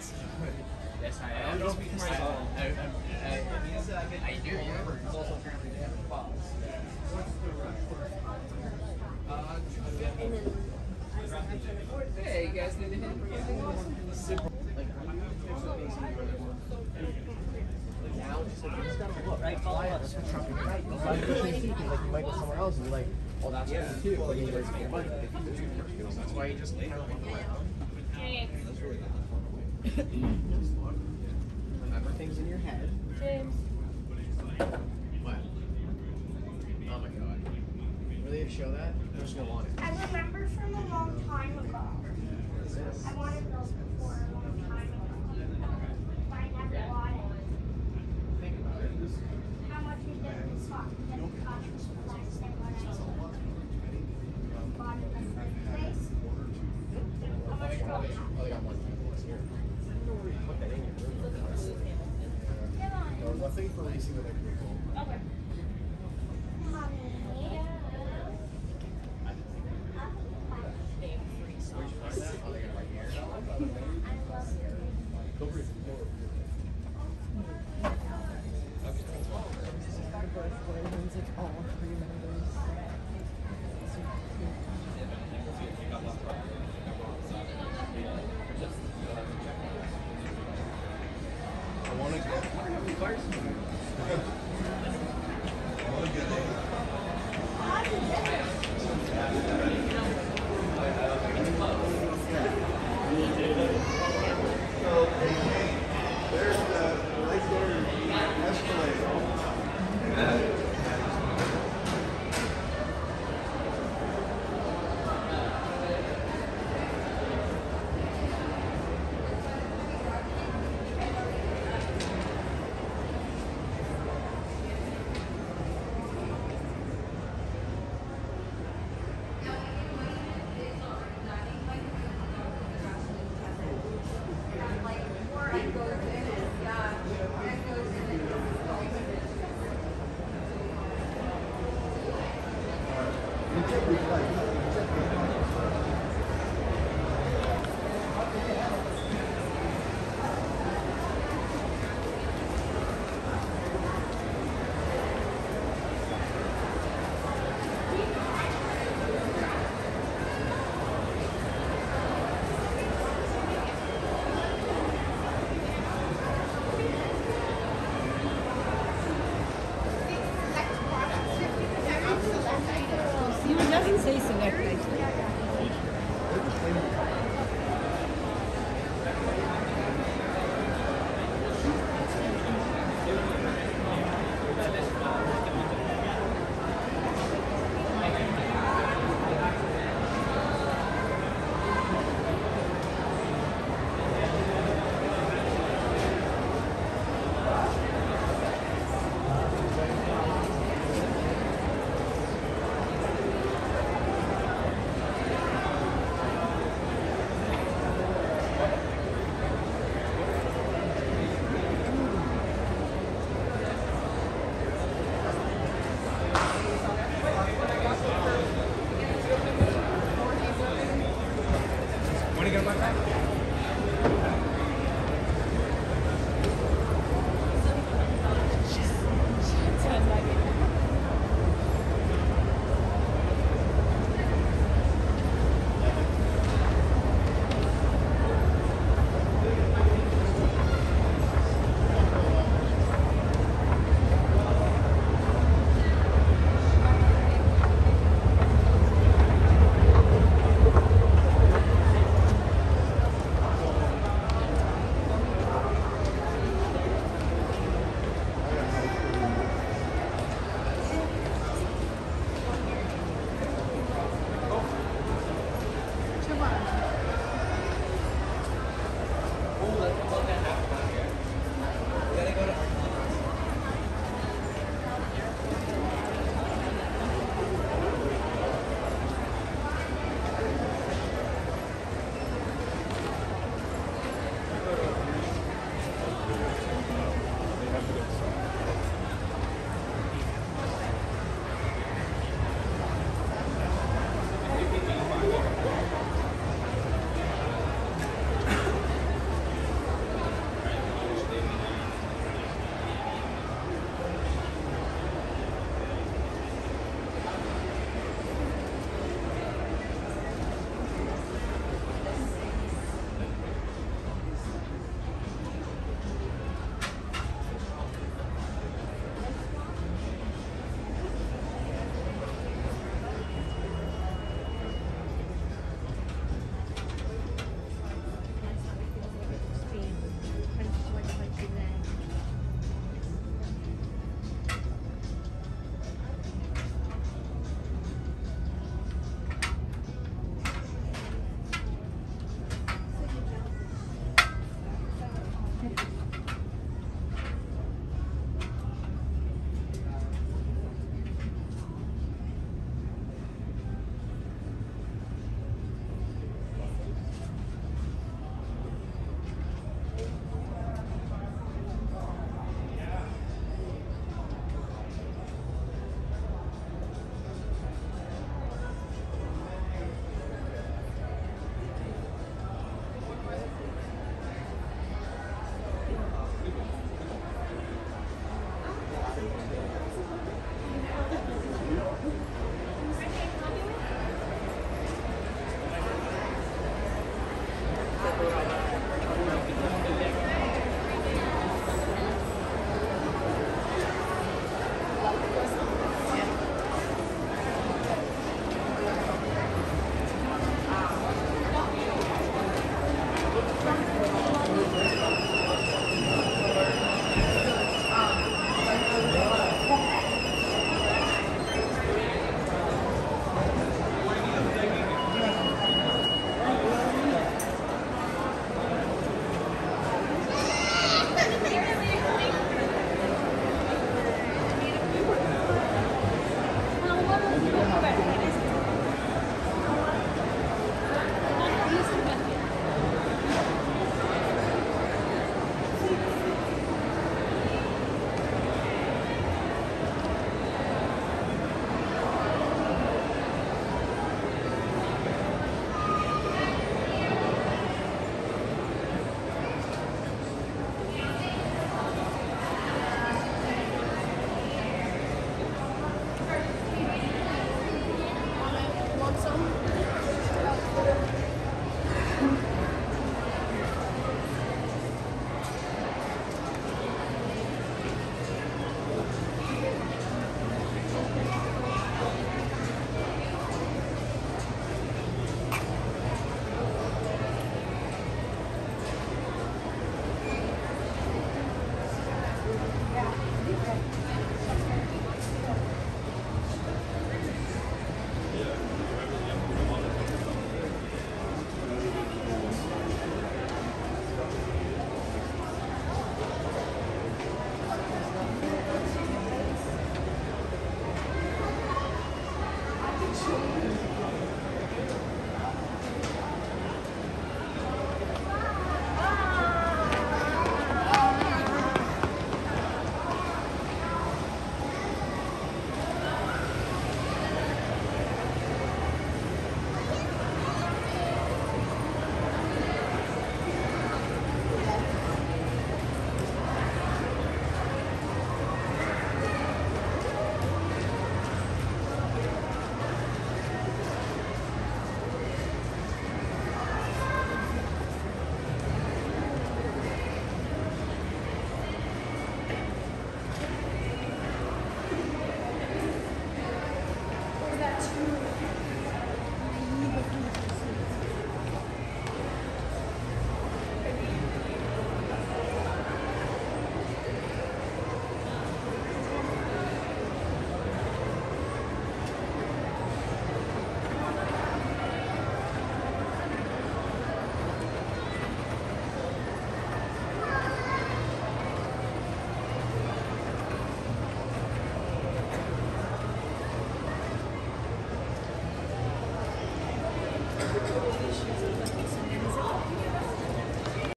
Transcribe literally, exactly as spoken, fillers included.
Yes, I am. Don't speak for myself. I, I, I, I do, yeah. It's also apparently they have a box. Hey, you guys need to hit anything awesome? Like, now, just like, you just gotta look. Right, follow us. That's what Trump is right. Like, you might go somewhere else and be like, well, that's what you do. But you guys make money. That's why you just kind of look around. That's really not remember things in your head. James. What? Oh my god. Really show that? I'm just gonna want it. I remember from a long time ago. What is this? I wanted those before a long time ago. But I never bought it. Think about it. How much we did this talk that it cost us the last time when I bought it in the first place? How much Oh, was it? they got one. Here. Put that in your room. Come on. No, nothing for racing the next vehicle. Okay. Mommy. Where'd you find that? Oh, they got it right here. I love it. Don't breathe. Don't breathe. I want to get. I want to get a.